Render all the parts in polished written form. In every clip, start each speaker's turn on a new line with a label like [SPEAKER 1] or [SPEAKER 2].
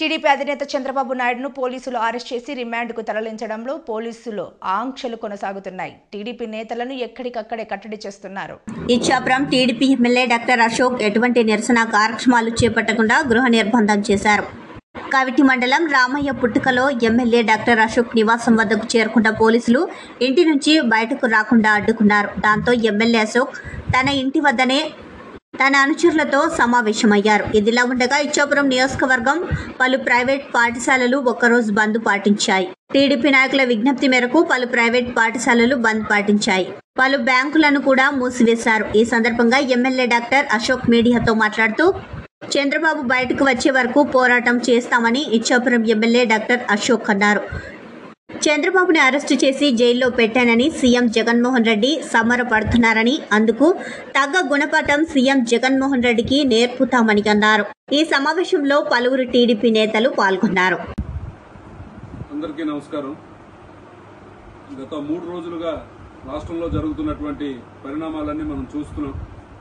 [SPEAKER 1] TDP అధినేత చంద్రబాబు నాయుడును పోలీసులు arrest చేసి రిమాండ్కు తరలించడంలో పోలీసులు ఆంక్షలు కొనసాగుతున్నాయి. టీడీపీ నేతలను ఎక్కడికక్కడే కట్టడి చేస్తున్నారు.
[SPEAKER 2] Ichchapuram TDP MLA doctor Ashok ఎటువంటి నిరసన కార్యక్రమాలు చేపట్టకుండా గృహ నిర్బంధం చేశారు. కవిటి మండలం రామయ్య పుట్టుకలో ఎమ్మెల్యే డాక్టర్ అశోక్ నివాసం వద్దకు చేరుకున్న పోలీసులు ఇంటి నుంచి బయటకు రాకుండా అడ్డుకున్నారు. దాంతో ఎమ్మెల్యే అశోక్ తన ఇంటి వద్దనే తన అనుచరులతో సమావేశమయ్యారు. ఇదిలా ఉండగా ఇచ్చాపురం నియోజకవర్గం పలు ప్రైవేట్ పాఠశాలలు ఒక్కరోజు బంద్ పాటించాయి. టీడీపీ నాయకుల విజ్ఞప్తి మేరకు పలు ప్రైవేట్ పాఠశాలలు బంద్ పాటించాయి. పలు బ్యాంకులను కూడా మూసివేశారు. ఈ సందర్భంగా ఎమ్మెల్యే డాక్టర్ అశోక్ మీడియాతో మాట్లాడుతూ చంద్రబాబు బయటకు వచ్చే వరకు పోరాటం చేస్తామని ఇచ్చాపురం ఎమ్మెల్యే డాక్టర్ అశోక్ అన్నారు. చంద్రబాబుని అరెస్టు చేసి జైల్లో పెట్టానని సీఎం జగన్మోహన్ రెడ్డి సమరపడుతున్నారని, అందుకు తగ్గ గుణపాఠం సీఎం జగన్మోహన్ రెడ్డికి నేర్పుతామని అన్నారు. ఈ సమావేశంలో పలువురు టీడీపీ నేతలు పాల్గొన్నారు.
[SPEAKER 3] అందరికీ నమస్కారం. గత 3 రోజులుగా రాష్ట్రంలో జరుగుతున్నటువంటి పరిణామాలన్నీ మనం చూస్తున్నాం.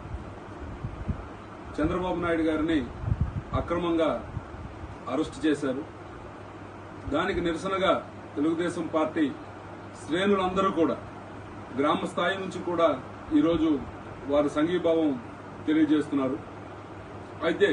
[SPEAKER 3] చంద్రబాబు నాయుడు గారిని అక్రమంగా అరెస్టు చేశారు. దానికి నిరసనగా తెలుగుదేశం పార్టీ శ్రేణులందరూ కూడా గ్రామ స్థాయి నుంచి కూడా ఈరోజు వారి సంఘీభావం తెలియజేస్తున్నారు. అయితే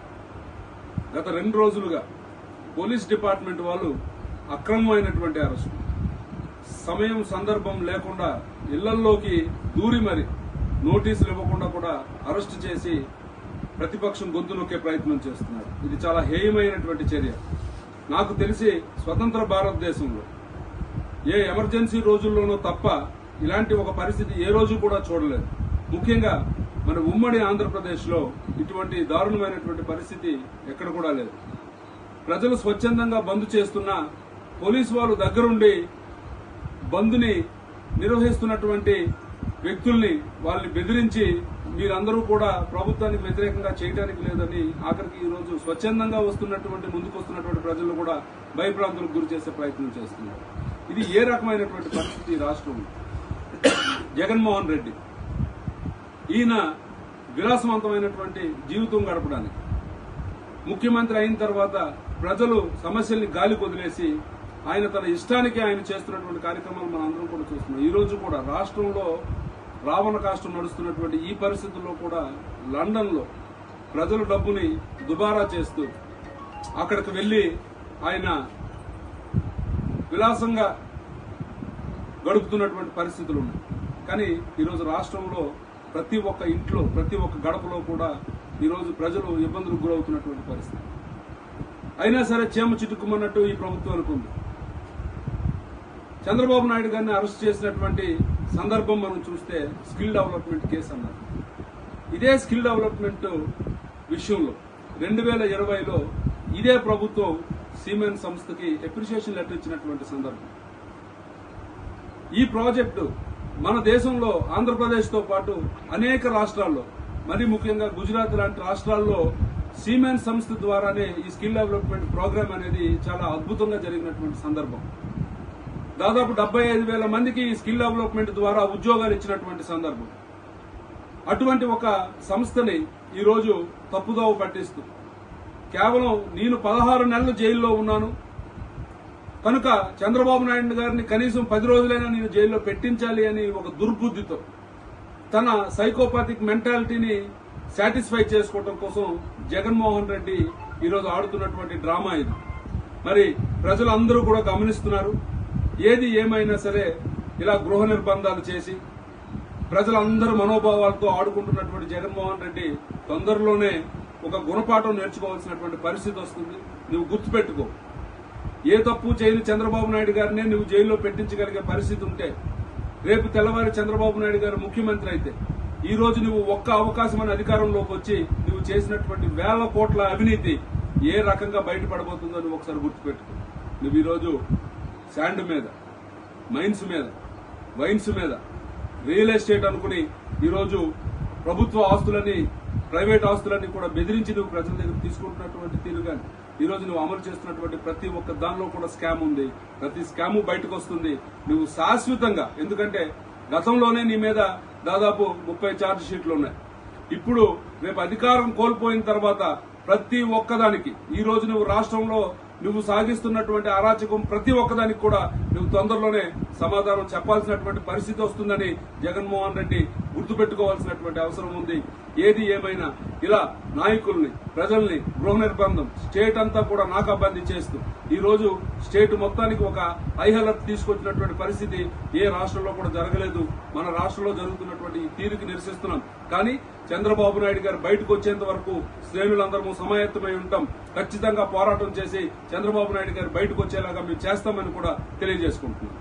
[SPEAKER 3] గత 2 రోజులుగా పోలీస్ డిపార్ట్మెంట్ వాళ్ళు అక్రమమైనటువంటి అరెస్టు, సమయం సందర్భం లేకుండా ఇళ్లల్లోకి దూరి మరి నోటీసులు ఇవ్వకుండా కూడా అరెస్టు చేసి ప్రతిపక్షం గొంతు నొక్కే ప్రయత్నం చేస్తున్నారు. ఇది చాలా హేయమైనటువంటి చర్య. నాకు తెలిసి స్వతంత్ర భారతదేశంలో ఏ ఎమర్జెన్సీ రోజుల్లోనూ తప్ప ఇలాంటి ఒక పరిస్థితి ఏ రోజు కూడా చూడలేదు. ముఖ్యంగా మన ఉమ్మడి ఆంధ్రప్రదేశ్లో ఇటువంటి దారుణమైనటువంటి పరిస్థితి ఎక్కడ కూడా లేదు. ప్రజలు స్వచ్ఛందంగా బంద్ చేస్తున్నా పోలీసు వాళ్ళు దగ్గరుండి బంద్ని నిర్వహిస్తున్నటువంటి వ్యక్తుల్ని వాళ్ళని బెదిరించి మీరందరూ కూడా ప్రభుత్వానికి వ్యతిరేకంగా చేయడానికి లేదని ఆఖరికి ఈ రోజు స్వచ్ఛందంగా వస్తున్నటువంటి ముందుకు వస్తున్నటువంటి ప్రజలు కూడా భయభ్రాంతులకు గురి చేసే ప్రయత్నం చేస్తున్నారు. ఇది ఏ రకమైనటువంటి పరిస్థితి రాష్ట్రంలో? జగన్మోహన్ రెడ్డి ఈయన విలాసవంతమైనటువంటి జీవితం గడపడానికి ముఖ్యమంత్రి అయిన తర్వాత ప్రజలు సమస్యల్ని గాలి కొదిలేసి ఆయన తన ఇష్టానికి ఆయన చేస్తున్నటువంటి కార్యక్రమాలు మనం అందరం కూడా చూస్తున్నాం. ఈ రోజు కూడా రాష్ట్రంలో రావణ కాష్టం నడుస్తున్నటువంటి ఈ పరిస్థితుల్లో కూడా లండన్లో ప్రజల డబ్బుని దుబారా చేస్తూ అక్కడికి వెళ్లి ఆయన విలాసంగా గడుపుతున్నటువంటి పరిస్థితులు ఉన్నాయి. కానీ ఈరోజు రాష్ట్రంలో ప్రతి ఒక్క ఇంట్లో ప్రతి ఒక్క గడపలో కూడా ఈరోజు ప్రజలు ఇబ్బందులకు గురవుతున్నటువంటి పరిస్థితి. అయినా సరే చేమ చిట్టుకుమన్నట్టు ఈ ప్రభుత్వం అనుకుంది. చంద్రబాబు నాయుడు గారిని అరెస్ట్ చేసినటువంటి సందర్భం మనం చూస్తే స్కిల్ డెవలప్మెంట్ కేసు అన్నారు. ఇదే స్కిల్ డెవలప్మెంట్ విషయంలో 2020లో ఇదే ప్రభుత్వం సిమెన్స్ సంస్థకి అప్రిషియేషన్ లెటర్ ఇచ్చినటువంటి సందర్భం. ఈ ప్రాజెక్టు మన దేశంలో ఆంధ్రప్రదేశ్తో పాటు అనేక రాష్ట్రాల్లో, మరి ముఖ్యంగా గుజరాత్ లాంటి రాష్ట్రాల్లో సిమెన్స్ సంస్థ ద్వారానే ఈ స్కిల్ డెవలప్మెంట్ ప్రోగ్రామ్ అనేది చాలా అద్భుతంగా జరిగినటువంటి సందర్భం. దాదాపు 75,000 మందికి ఈ స్కిల్ డెవలప్మెంట్ ద్వారా ఉద్యోగాలు ఇచ్చినటువంటి సందర్భం. అటువంటి ఒక సంస్థని ఈరోజు తప్పుదోవ పట్టిస్తూ కేవలం నేను 16 నెలలు జైల్లో ఉన్నాను కనుక చంద్రబాబు నాయుడు గారిని కనీసం 10 రోజులైనా నేను జైల్లో పెట్టించాలి అని ఒక దుర్బుద్ధితో తన సైకోపాథిక్ మెంటాలిటీని సాటిస్ఫై చేసుకోవడం కోసం జగన్మోహన్ రెడ్డి ఈరోజు ఆడుతున్నటువంటి డ్రామా ఇది. మరి ప్రజలందరూ కూడా గమనిస్తున్నారు. ఏది ఏమైనా సరే ఇలా గృహ నిర్బంధాలు చేసి ప్రజలందరూ మనోభావాలతో ఆడుకుంటున్నటువంటి జగన్మోహన్ రెడ్డి తొందరలోనే ఒక గుణపాఠం నేర్చుకోవాల్సినటువంటి పరిస్థితి వస్తుంది. నువ్వు గుర్తుపెట్టుకో, ఏ తప్పు చేయని చంద్రబాబు నాయుడు గారినే నువ్వు జైల్లో పెట్టించగలిగే పరిస్థితి ఉంటే రేపు తెల్లవారి చంద్రబాబు నాయుడు గారు ముఖ్యమంత్రి అయితే ఈ రోజు నువ్వు ఒక్క అవకాశం అని అధికారంలోకి వచ్చి నువ్వు చేసినటువంటి 1,000 కోట్ల అవినీతి ఏ రకంగా బయటపడబోతుందో నువ్వు ఒకసారి గుర్తుపెట్టుకో. నువ్వు ఈరోజు శాండ్ మీద, మైన్స్ మీద, వైన్స్ మీద, రియల్ ఎస్టేట్ అనుకుని ఈరోజు ప్రభుత్వ ఆస్తులని, ప్రైవేట్ ఆస్తులన్నీ కూడా బెదిరించి నువ్వు ప్రజల దగ్గర తీసుకుంటున్నటువంటి తీరుగాని ఈరోజు నువ్వు అమలు చేస్తున్నటువంటి ప్రతి ఒక్క దానిలో కూడా స్కామ్ ఉంది. ప్రతి స్కాము బయటకు వస్తుంది. నువ్వు శాశ్వతంగా, ఎందుకంటే గతంలోనే నీ మీద దాదాపు 30 ఛార్జ్ షీట్లు ఉన్నాయి. ఇప్పుడు రేపు అధికారం కోల్పోయిన తర్వాత ప్రతి ఒక్కదానికి ఈ రోజు నువ్వు రాష్ట్రంలో నువ్వు సాగిస్తున్నటువంటి అరాచకం ప్రతి ఒక్కదానికి కూడా నువ్వు తొందరలోనే సమాధానం చెప్పాల్సినటువంటి పరిస్థితి వస్తుందని జగన్మోహన్ రెడ్డి గుర్తుపెట్టుకోవాల్సినటువంటి అవసరం ఉంది. ఏది ఏమైనా ఇలా నాయకుల్ని, ప్రజల్ని గృహ నిర్బంధం స్టేట్ అంతా కూడా నాకాబందీ చేస్తూ ఈ రోజు స్టేట్ మొత్తానికి ఒక హై అలర్ట్ తీసుకొచ్చినటువంటి పరిస్థితి ఏ రాష్ట్రంలో కూడా జరగలేదు. మన రాష్ట్రంలో జరుగుతున్నటువంటి ఈ తీరుకి నిరసిస్తున్నాం. కానీ చంద్రబాబు నాయుడు గారు బయటకు వచ్చేంత వరకు శ్రేణులందరూ సమాయత్తమై ఉంటాం. ఖచ్చితంగా పోరాటం చేసి చంద్రబాబు నాయుడు గారు బయటకు వచ్చేలాగా మేము చేస్తామని కూడా తెలియజేసుకుంటున్నాం.